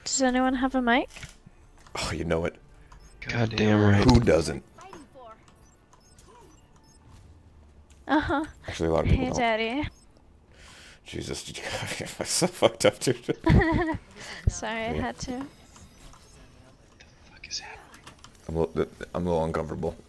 Does anyone have a mic? Oh, you know it. God damn right. Who doesn't? Uh-huh. Actually, a lot of people Hey, don't. Daddy. Jesus, did you I'm so fucked up, dude. Sorry, I had to. What the fuck is happening? I'm a little uncomfortable.